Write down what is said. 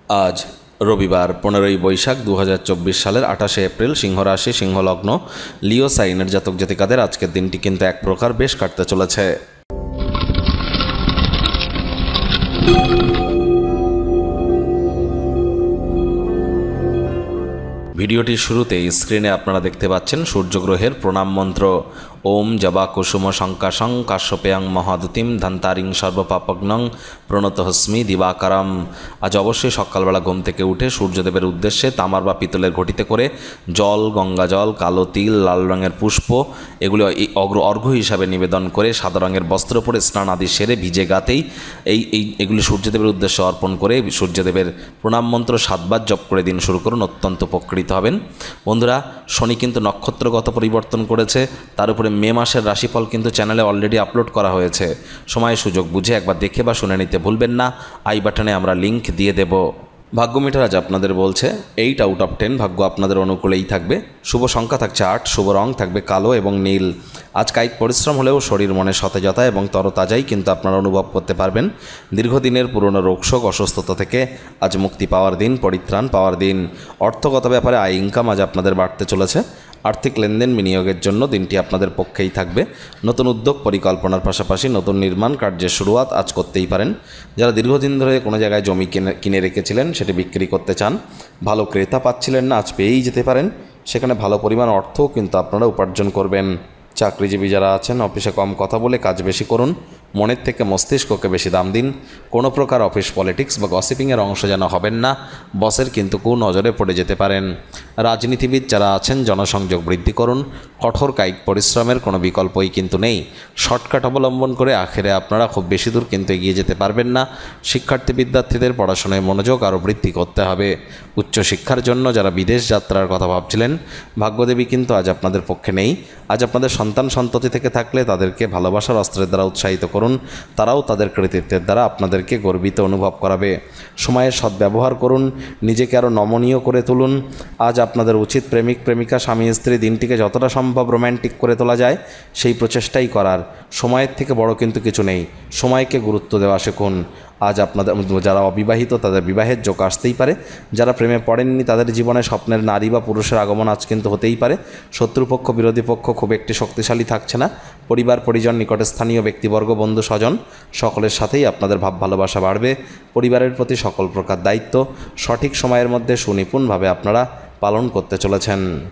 আজ রবিবার 15ই বৈশাখ 2024 সালের 28শে এপ্রিল, সিংহ রাশি, সিংহ লগ্ন, লিও সাইনের জাতক জাতিকাদের আজকের দিনটি কিন্তু এক প্রকার বেশ কাটতে চলেছে। ভিডিওটির শুরুতেই স্ক্রিনে আপনারা দেখতে পাচ্ছেন সূর্যগ্রহের প্রণাম মন্ত্র। ওম জবা কুসুম শঙ্কাশং কাশ্যপেয়ং মহাদুতিম ধন্তারিং সর্বপাপগ্নং প্রণতহস্মি দিবাকারম। আজ অবশ্যই সকালবেলা ঘুম থেকে উঠে সূর্যদেবের উদ্দেশ্যে তামার বা পিতলের ঘটিতে করে জল, গঙ্গা জল, কালো তিল, লাল রঙের পুষ্প এগুলি অর্ঘ্য হিসাবে নিবেদন করে সাদা রঙের বস্ত্র পরে স্নান আদি সেরে ভিজে গাতেই এগুলি সূর্যদেবের উদ্দেশ্যে অর্পণ করে সূর্যদেবের প্রণাম মন্ত্র 7 বার জপ করে দিন শুরু করুন, অত্যন্ত উপকৃত হবেন। বন্ধুরা, শনি কিন্তু নক্ষত্রগত পরিবর্তন করেছে, তার উপরে মে মাসের রাশিফল কিন্তু চ্যানেলে অলরেডি আপলোড করা হয়েছে। সময় সুযোগ বুঝে একবার দেখে বা শুনে নিতে ভুলবেন না। আই বাটনে আমরা লিংক দিয়ে দেব। ভাগ্য মিটার আজ আপনাদের বলছে 8 আউট অফ 10 ভাগ্য আপনাদের অনুকূলেই থাকবে। শুভ সংখ্যা থাকছে 8, শুভ রং থাকবে কালো এবং নীল। আজ কায়িক পরিশ্রম হলেও শরীর মনে সতেজতা এবং তরতাজাই কিন্তু আপনারা অনুভব করতে পারবেন। দীর্ঘদিনের পুরনো রোগশোক, অসুস্থতা থেকে আজ মুক্তি পাওয়ার দিন, পরিত্রাণ পাওয়ার দিন। অর্থগত ব্যাপারে আয় ইনকাম আজ আপনাদের বাড়তে চলেছে। আর্থিক লেনদেন বিনিয়োগের জন্য দিনটি আপনাদের পক্ষেই থাকবে। নতুন উদ্যোগ পরিকল্পনার পাশাপাশি নতুন নির্মাণ কার্যের শুরুয়াত আজ করতেই পারেন। যারা দীর্ঘদিন ধরে কোনো জায়গায় জমি কিনে রেখেছিলেন, সেটি বিক্রি করতে চান, ভালো ক্রেতা পাচ্ছিলেন না, আজ পেয়েই যেতে পারেন। সেখানে ভালো পরিমাণ অর্থও কিন্তু আপনারা উপার্জন করবেন। চাকরিজীবী যারা আছেন, অফিসে কম কথা বলে কাজ বেশি করুন, মনের থেকে মস্তিষ্ককে বেশি দাম দিন। কোনো প্রকার অফিস পলিটিক্স বা গসিপিংয়ের অংশ যেন হবেন না, বসের কিন্তু নজরে পড়ে যেতে পারেন। রাজনীতিবিদ যারা আছেন, জনসংযোগ বৃদ্ধি করুন। কঠোর কায়িক পরিশ্রমের কোনো বিকল্পই কিন্তু নেই। শর্টকাট অবলম্বন করে আখেরে আপনারা খুব বেশি দূর কিন্তু এগিয়ে যেতে পারবেন না। শিক্ষার্থী বিদ্যার্থীদের পড়াশোনায় মনোযোগ আরও বৃদ্ধি করতে হবে। উচ্চশিক্ষার জন্য যারা বিদেশ যাত্রার কথা ভাবছিলেন, ভাগ্যদেবী কিন্তু আজ আপনাদের পক্ষে নেই। আজ আপনাদের সন্তান সন্ততি থেকে থাকলে তাদেরকে ভালোবাসার অস্ত্রের দ্বারা উৎসাহিত করুন, তারাও তাদের কৃতিত্বের দ্বারা আপনাদেরকে গর্বিত অনুভব করাবে। সময়ের সদ্ব্যবহার করুন, নিজেকে আরও নমনীয় করে তুলুন। আজ আপনাদের উচিত প্রেমিক প্রেমিকা, স্বামী স্ত্রী দিনটিকে যতটা সম্ভব রোম্যান্টিক করে তোলা যায় সেই প্রচেষ্টাই করার। সময়ের থেকে বড় কিন্তু কিছু নেই, সময়কে গুরুত্ব দেওয়া শিখুন। আজ আপনাদের যারা অবিবাহিত তাদের বিবাহের যোগ আসতেই পারে। যারা প্রেমে পড়েননি তাদের জীবনে স্বপ্নের নারী বা পুরুষের আগমন আজ কিন্তু হতেই পারে। শত্রুপক্ষ, বিরোধী পক্ষ খুব একটি শক্তিশালী থাকছে না। পরিবার পরিজন, নিকটে স্থানীয় ব্যক্তিবর্গ, বন্ধু স্বজন সকলের সাথেই আপনাদের ভাব ভালোবাসা বাড়বে। পরিবারের প্রতি সকল প্রকার দায়িত্ব সঠিক সময়ের মধ্যে সুনিপুণভাবে আপনারা পালন করতে চলেছেন।